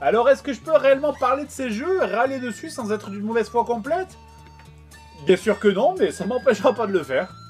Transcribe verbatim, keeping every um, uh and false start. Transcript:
Alors, est-ce que je peux réellement parler de ces jeux, râler dessus sans être d'une mauvaise foi complète? Bien sûr que non, mais ça m'empêchera pas de le faire.